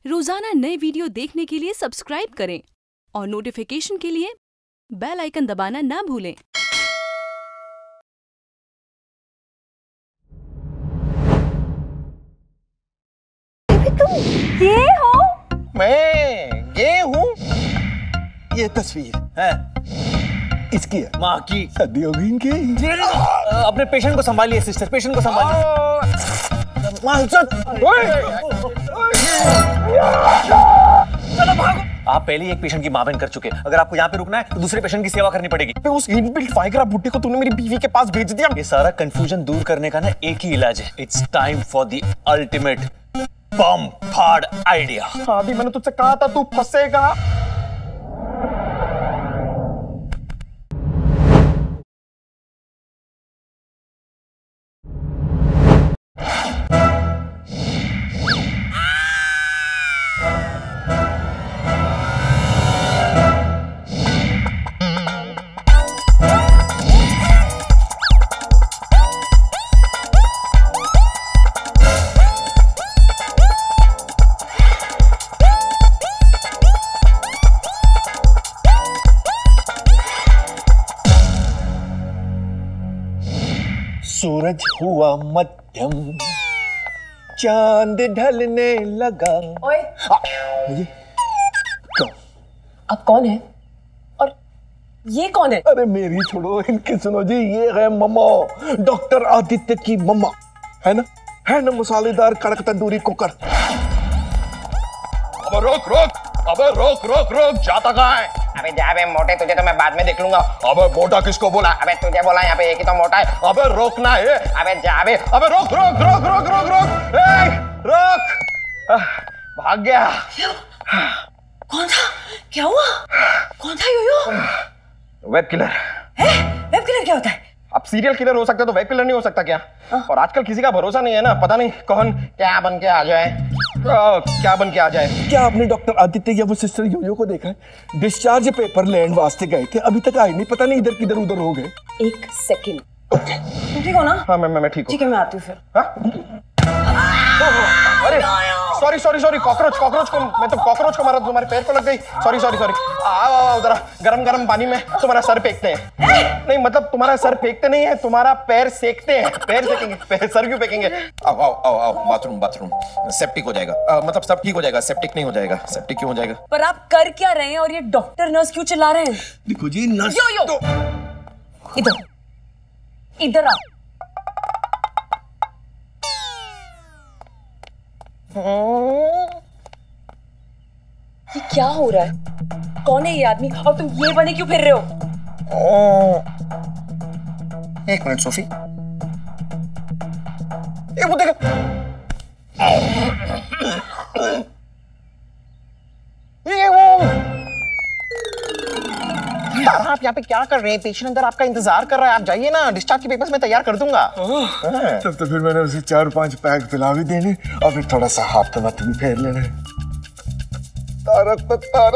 रोजाना नए वीडियो देखने के लिए सब्सक्राइब करें और नोटिफिकेशन के लिए बेल आइकन दबाना ना भूलें। तुम ये हो? मैं ये हूँ। ये तस्वीर है इसकी है। माँ की शादी हो गई इनकी। अपने पेशेंट को संभालिए सिस्टर, पेशेंट को संभालिए। चलो भागो। आप पहले ही एक पेशेंट की मां बहन कर चुके, अगर आपको यहाँ पे रुकना है तो दूसरे पेशेंट की सेवा करनी पड़ेगी। उस इनबिल्ट वाइग्रा बुड्ढे को तूने मेरी बीवी के पास भेज दिया। ये सारा कंफ्यूजन दूर करने का ना एक ही इलाज है। It's time for the ultimate बम फाड़ आइडिया। आदि मैंने तुझसे कहा था तू फंसेगा। सूरज हुआ मध्यम, चांद ढलने लगा। ओए, ये कौन? अब कौन है और ये कौन है? अरे मेरी छोड़ो, इनकी सुनो जी। ये है मम्मा, डॉक्टर आदित्य की मम्मा। है ना मसालेदार कड़क तंदूरी कुकर। अबे रोक रोक, अबे रोक रोक रोक, जाता कहाँ है? अबे जा बे मोटे, तुझे तो मैं बाद में देख लूंगा। अबे मोटा किसको बोला? अबे तुझे बोला, यहाँ पे एक ही तो मोटा है। अबे रोकना है। अबे जा बे। अबे रोक रोक रोक रोक रोक रोक, रोक। भाग गया। कौन था? क्या हुआ? कौन था Yoyo? Web killer. Web killer क्या होता है? अब सीरियल किलर हो सकता है तो वेब किलर नहीं हो सकता क्या? और आजकल किसी का भरोसा नहीं है ना, पता नहीं कौन क्या बन के आ जाए। क्या बन के आ जाए। क्या आपने डॉक्टर आदित्य या वो सिस्टर योयो को देखा है? डिस्चार्ज पेपर लैंड वास्ते गए थे, अभी तक आए नहीं, पता नहीं इधर किधर उधर हो गए। एक सेकंड। तुम ठीक हो ना? हाँ मैं ठीक हूँ। ठीक है, मैं आती हूँ फिर। अरे सॉरी कॉकरोच को मैं तो कॉकरोच को मारा, तुम्हारे पैर को लग गई। सॉरी आओ जरा गरम गरम पानी में तुम्हारा सर फेंकते हैं। नहीं मतलब तुम्हारा सर फेंकते नहीं है, तुम्हारा पैर सेकते हैं। पैर सेकेंगे, सर क्यों फेंकेंगे? आओ बाथरूम सेप्टिक हो जाएगा। मतलब सब ठीक हो जाएगा, सेप्टिक नहीं हो जाएगा। सेप्टिक क्यों हो जाएगा? पर आप कर क्या रहे हैं और ये डॉक्टर नर्स क्यों चिल्ला रहे हैं? देखो जी नर्स। यो इधर आओ। ये क्या हो रहा है? कौन है ये आदमी और तुम ये बने क्यों फिर रहे हो? एक मिनट सोफी। वो देखो। ये वो तारा, आप यहाँ पे क्या कर रहे हैं? पेशेंट अंदर आपका इंतजार कर रहा है, आप जाइए ना। डिस्चार्ज के पेपर्स मैं तैयार कर दूंगा। तब तो फिर मैंने उसे 4-5 पैक पिला भी देने और फिर थोड़ा सा हाथ तो भी फेर लेने। तारा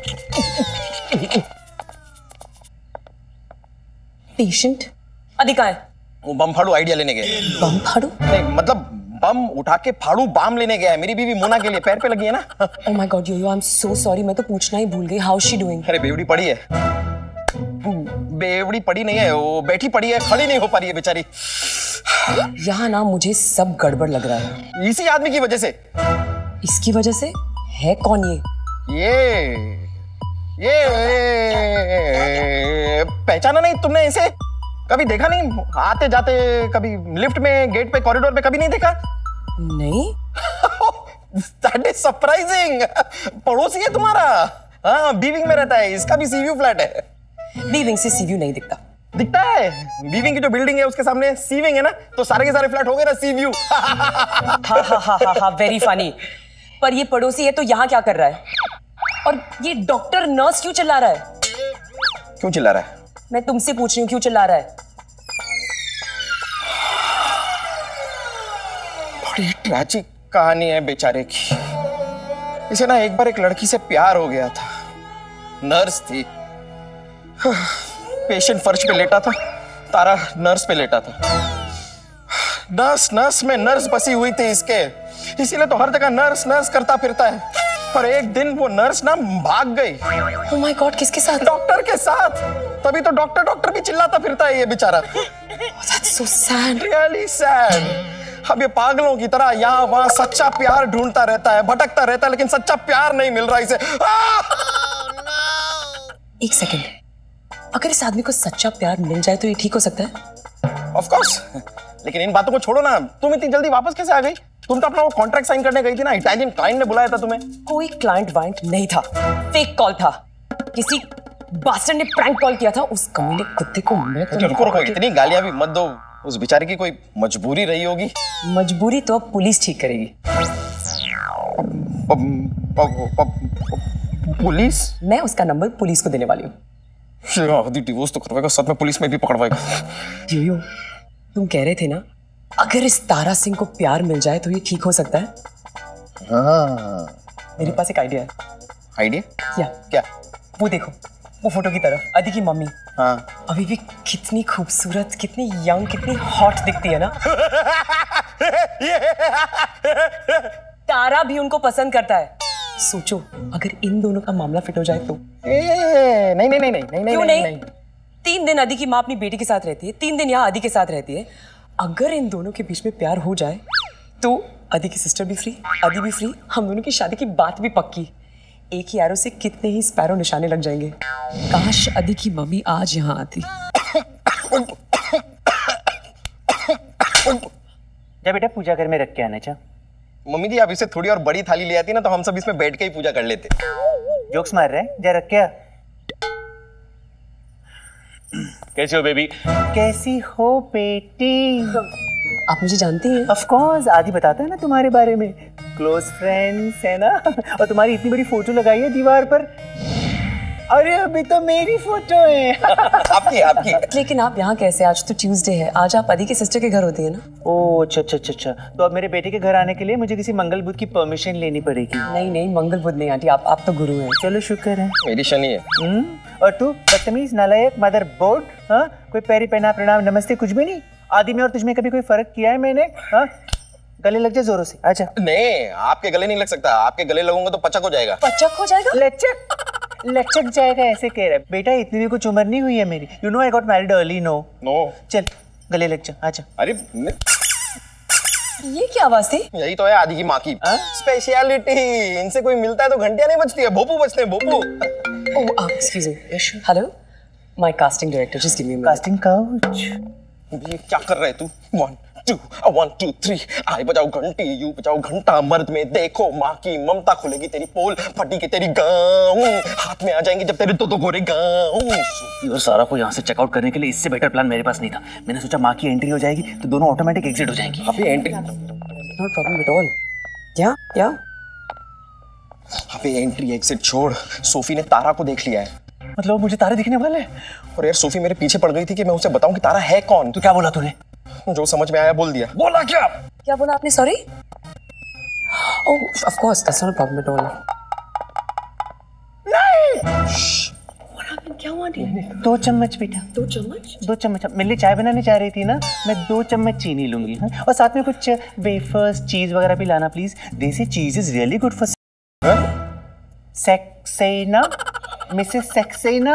पेशेंट अधिका है। वो बम फाड़ू आइडिया लेने गए। बम फाड़ू? नहीं मतलब बम उठा के फाड़ू बाम लेने गया है। मेरी बीवी मोना के लिए पैर पे लगी है ना। Oh my god Yoyo, I am so sorry, मैं तो पूछना ही भूल गई। How is she doing? अरे बेवड़ी पड़ी है। बेवड़ी पड़ी नहीं है, वो बैठी पड़ी है, खड़ी नहीं हो पा रही है बेचारी। यहाँ ना मुझे सब गड़बड़ लग रहा है। इसी आदमी की वजह से। इसकी वजह से? है कौन ये? ये पहचाना नहीं तुमने इसे? कभी देखा नहीं? आते जाते कभी लिफ्ट में, गेट पे, कॉरिडोर पे कभी नहीं देखा? नहीं। That is surprising। पड़ोसी है तुम्हारा। हाँ, बीविंग में रहता है। इसका भी सीव्यू फ्लैट है। बीविंग से सीव्यू नहीं दिखता। दिखता है। बीविंग की जो बिल्डिंग है उसके सामने सीविंग है ना, तो सारे के सारे फ्लैट हो गए ना सीव्यू। हाँ, वेरी फनी। पर ये पड़ोसी है तो यहाँ क्या कर रहा है? और ये डॉक्टर नर्स क्यों चिल्ला रहा है? क्यों चिल्ला रहा है? मैं तुमसे पूछ रही हूँ, क्यों चिल्ला रहा है? बड़ी ट्रैजिक कहानी है बेचारे की। इसे ना एक बार एक लड़की से प्यार हो गया था। नर्स थी। पेशेंट फर्श पे लेटा था, तारा नर्स पे लेटा था। नर्स में नर्स बसी हुई थी इसके। इसीलिए तो हर जगह नर्स नर्स करता फिरता है। पर एक दिन वो नर्स ना भाग गई। Oh my God, किसके साथ? डॉक्टर के साथ। तभी तो डॉक्टर डॉक्टर भी चिल्लाता फिरता है ये बेचारा। That's so sad. Really sad. अब ये पागलों की तरह यहाँ वहाँ सच्चा प्यार ढूंढता रहता है, भटकता रहता है, लेकिन सच्चा प्यार नहीं मिल रहा इसे। एक सेकंड, अगर इस आदमी को सच्चा प्यार मिल जाए तो ये ठीक हो सकता है? Of course. लेकिन इन बातों को छोड़ो ना, तुम इतनी जल्दी वापस कैसे आ गई? तुम तो अपना वो कॉन्ट्रैक्ट साइन करने गई थी ना, इटालियन क्लाइंट ने बुलाया था तुम्हें। कोई क्लाइंट वाइंट नहीं था, फेक कॉल था। किसी बास्टर्ड ने प्रैंक कॉल किया था। उस कमीने कुत्ते को मैं तो रुको रुको, इतनी गालियां भी मत दो। उस बेचारे की कोई मजबूरी रही होगी। मजबूरी तो अब पुलिस ठीक करेगी। पुलिस? मैं उसका नंबर पुलिस को देने वाली हूँ। डिवोर्स तो करवाएगा, साथ में पुलिस में भी पकड़वाएगा। यो, तुम कह रहे थे ना, अगर इस तारा सिंह को प्यार मिल जाए तो ये ठीक हो सकता है। हाँ, मेरे पास एक आइडिया है। आइडिया? क्या? वो देखो, वो फोटो की तरफ, आदि की मम्मी। हाँ। अभी भी कितनी खूबसूरत, कितनी यंग, कितनी हॉट दिखती है ना। तारा भी उनको पसंद करता है। सोचो, अगर इन दोनों का मामला फिट हो जाए तो। नहीं नहीं नहीं नहीं नहीं क्यों नहीं? 3 दिन आदि की माँ अपनी बेटी के साथ रहती है, 3 दिन यहाँ आदि के साथ रहती है। अगर इन दोनों के बीच में प्यार हो जाए तो आदि की सिस्टर भी फ्री, आदि भी फ्री, हम दोनों की शादी की बात भी पक्की। एक ही एरो से कितने ही स्पैरो निशाने लग जाएंगे। काश आदि की मम्मी आज यहाँ आती। जा बेटा, पूजा घर में रख के आना। चा मम्मी जी, आप इसे थोड़ी और बड़ी थाली ले आती ना तो हम सब इसमें बैठ के ही पूजा कर लेते। जोक्स मार रहे हैं, जा रख के आ। कैसे हो बेबी? कैसी हो बेटी? आप मुझे जानती हैं? ऑफ कोर्स, आदि बताता है ना तुम्हारे बारे में। क्लोज फ्रेंड्स है ना, और तुम्हारी इतनी बड़ी फोटो लगाई है दीवार पर। अरे अभी तो मेरी फोटो है। आपकी। लेकिन आप यहाँ कैसे? आज तो ट्यूसडे है, आज आप आदि की सिस्टर के घर होती है ना। ओह अच्छा। तो अब मेरे बेटे के घर आने के लिए मुझे किसी मंगल बुध की परमिशन लेनी पड़ेगी। नहीं, मंगल बुध नहीं आंटी, आप तो गुरु हैं। चलो शुक्र है। मेरी शनि है। और तू बदतमीज, नालायक, मदर बोर्ड। हाँ, कोई पैरी पहना, प्रणाम, नमस्ते कुछ भी नहीं। आदि में और तुझमें कभी कोई फर्क किया है मैंने? हाँ, गले लग जा जोरों से। अच्छा। नहीं, आपके गले नहीं लग सकता। आपके गले लगूंगा तो पचक हो जाएगा। पचक हो जाएगा? लचक जाएगा ऐसे कह रहा है बेटा। इतनी भी कुछ उम्र नहीं हुई है मेरी। You know I got married early. No चल गले लग जा। अच्छा। अरे ये क्या आवाज थी? यही तो है आदि की माँ की स्पेशलिटी। इनसे कोई मिलता है तो घंटियां नहीं बजती है, भोपू बजते हैं, भोपू। Oh, excuse me. Hello, my casting director, just give me a minute. Casting couch. ये क्या कर रहे तू? 1 2 3 आई बजाओ घंटी, यू बजाओ घंटा, मर्द में देखो माँ की ममता, खुलेगी तेरी पोल, फटी के तेरी गाँव, हाथ में आ जाएंगे जब तेरे दो गोरे गाँव। और सारा को यहाँ से चेकआउट करने के लिए इससे बेटर प्लान मेरे पास नहीं था। मैंने सोचा माँ की एंट्री हो जाएगी तो दोनों ऑटोमेटिक एग्जिट हो जाएंगी। अभी entry not problem at all. क्या अभी एंट्री एग्जिट छोड़, सोफी ने तारा को देख लिया है। मतलब मुझे तारे दिखने वाले? और यार सोफी मेरे पीछे पड़ गई थी कि मैं उसे बताऊं कि तारा है कौन। तो क्या बोला तूने? जो समझ में आया बोल दिया। बोला क्या बोला आपने? Sorry. Oh, of course, that's not a problem at all. क्या हुआ? 2 चम्मच बेटा। 2 चम्मच? 2 चम्मच। मेरे लिए चाय बनाने चाह रही थी ना, मैं 2 चम्मच चीनी लूंगी। हाँ? और साथ में कुछ वेफर्स, चीज वगैरह भी लाना please. Desi cheez is really good for Saxena, Mrs Saxena.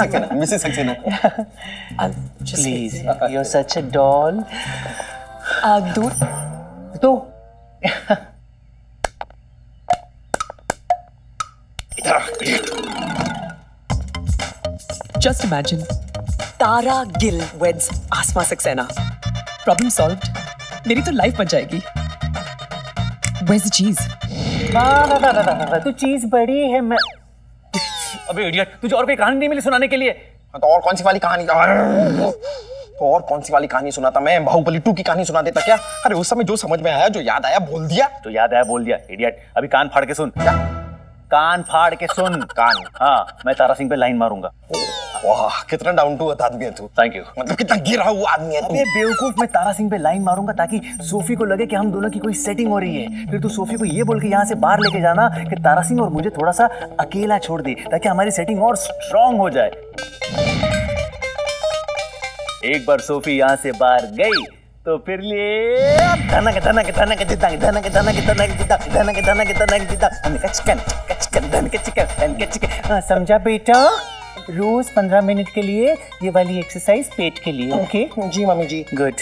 Please, you are such a doll. दूध तो just imagine, Tara Gill weds Asma Saxena. Problem solved. मेरी तो लाइफ बच जाएगी। Where's the cheese? तू चीज बड़ी है। मैं अबे इडियट, तुझे और कोई कहानी नहीं मिली सुनाने के लिए? तो और कौन सी वाली कहानी? तो और कौन सी वाली कहानी सुनाता मैं? बाहुबली 2 की कहानी सुना देता क्या? अरे उस समय जो समझ में आया, जो याद आया बोल दिया। तो याद आया बोल दिया इडियट। अभी कान फाड़ के सुन। क्या? कान फाड़ के सुन। कान? हाँ, मैं तारा सिंह पे लाइन मारूंगा। वाह, कितना डाउन टू अर्थ आदमी है तू। Thank you. मतलब कितना गिरा हुआ आदमी है तू। अबे बेवकूफ, मैं तारा सिंह पे लाइन मारूंगा ताकि सोफी को लगे कि हम दोनों की कोई सेटिंग हो रही है। फिर तू सोफी को ये बोल के यहाँ से बाहर लेके जाना कि तारा सिंह और मुझे थोड़ा सा अकेला छोड़ दे ताकि हमारी सेटिंग और स्ट्रांग हो जाए। एक बार सोफी यहाँ से बाहर गई तो फिर ले धनक धनक धनक धनक धनक धनक धनक धनक धनक धनक धनक चिकन चिकन धनक चिकन धनक चिकन। समझा बेटा? रोज 15 मिनट के लिए ये वाली एक्सरसाइज पेट के लिए। ओके जी मम्मी जी। गुड।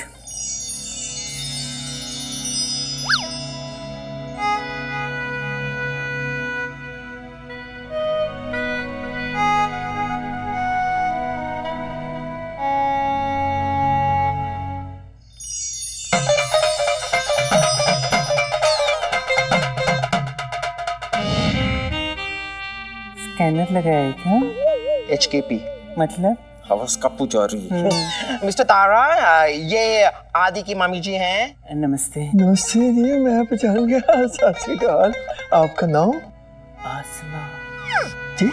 स्कैनर लगाया है क्या? HKP मतलब? हवस का पूजा रही है। मिस्टर तारा, ये आदि की मम्मी जी हैं। नमस्ते। नमस्ते जी, मैं पहचान गया। सत श्री अकाल। आपका नाम? आसमा। जी?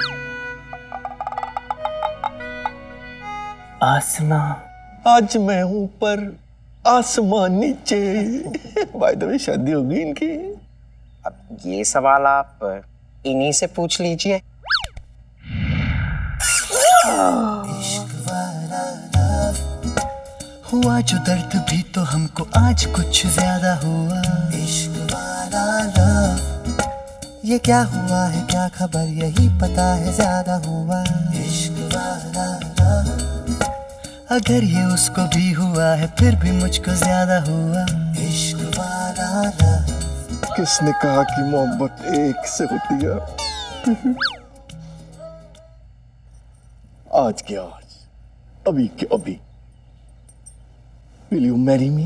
आसमा। आज मैं हूँ पर आसमान नीचे। बाय द वे शादी होगी इनकी? अब ये सवाल आप इन्हीं से पूछ लीजिए। हुआ जो दर्द भी तो हमको आज कुछ ज्यादा हुआ। इश्क वाला लव, ये क्या हुआ है क्या खबर, यही पता है ज्यादा हुआ। इश्क वाला लव, अगर ये उसको भी हुआ है फिर भी मुझको ज्यादा हुआ। इश्क वाला लव। किसने कहा कि मोहब्बत एक से होती है? आज के आज, अभी के अभी। Will you marry me?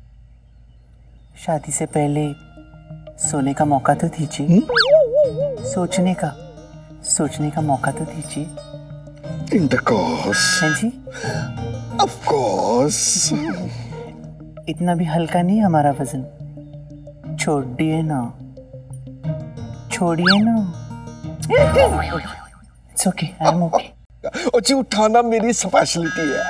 शादी से पहले सोने का मौका तो दीजिए। सोचने का मौका तो दीजिए। Intercourse. हैं जी? Of course. इतना भी हल्का नहीं हमारा वजन। छोड़िए ना। It's okay, I'm okay. जी उठाना मेरी स्पेशलिटी है।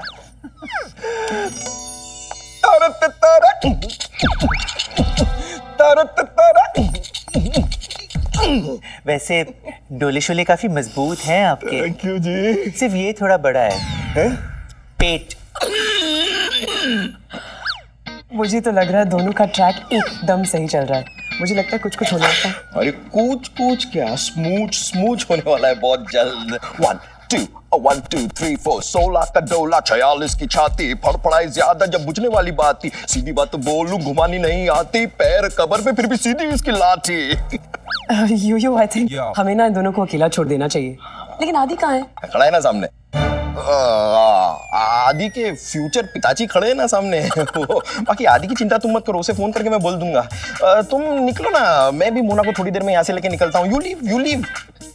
वैसे डोले शोले काफी मजबूत हैं आपके। थैंक यू जी। सिर्फ ये थोड़ा बड़ा है? पेट। मुझे तो लग रहा है दोनों का ट्रैक एकदम सही चल रहा है। मुझे लगता है कुछ कुछ होने वाला है। अरे कूच क्या, स्मूच होने वाला है बहुत जल्द। 1 2 3 4 16 का डोला, 46 की छाती, फड़फड़ाई ज्यादा जब बुझने वाली बात थी। सीधी बात तो बोलूं घुमानी नहीं आती, पैर कबर पे फिर भी सीधी इसकी लाठी। यो आई थिंक हमें ना इन दोनों को अकेला छोड़ देना चाहिए। लेकिन आदि कहाँ है? खड़ा है ना सामने। आदि के फ्यूचर पिताजी खड़े हैं ना सामने। बाकी आदि की चिंता तुम मत करो, उसे फोन करके मैं बोल दूंगा। तुम निकलो ना, मैं भी मोना को थोड़ी देर में यहाँ से लेके निकलता हूँ। You leave.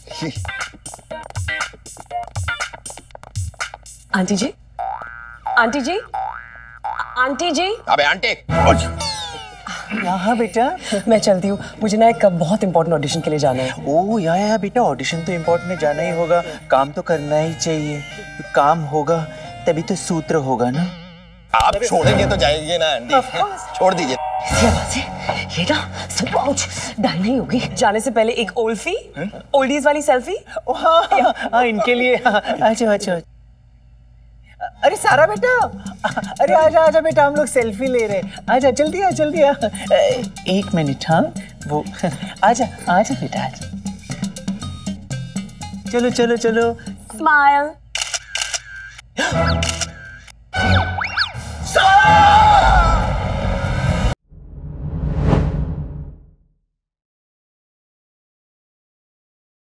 आंटी जी, आंटी जी, आंटी जी। अबे आंटी। यहाँ बेटा। मैं चलती हूँ, मुझे ना एक बहुत इंपॉर्टेंट ऑडिशन के लिए जाना है। ओ या बेटा, ऑडिशन तो इम्पोर्टेंट है, जाना ही होगा। काम तो करना ही चाहिए। काम होगा तभी तो सूत्र होगा ना। आप छोड़ेंगे तो जाएंगे ना आंटी। छोड़ दीजिए। ये ना डाई नहीं होगी। जाने से पहले एक ओल्फी, ओल्डीज वाली सेल्फी। हाँ, इनके लिए। अच्छा। अरे सारा बेटा, अरे आजा बेटा, हम लोग सेल्फी ले रहे हैं। आजा जल्दी आ। 1 मिनट। हाँ वो आजा बेटा, आजा। चलो। स्माइल।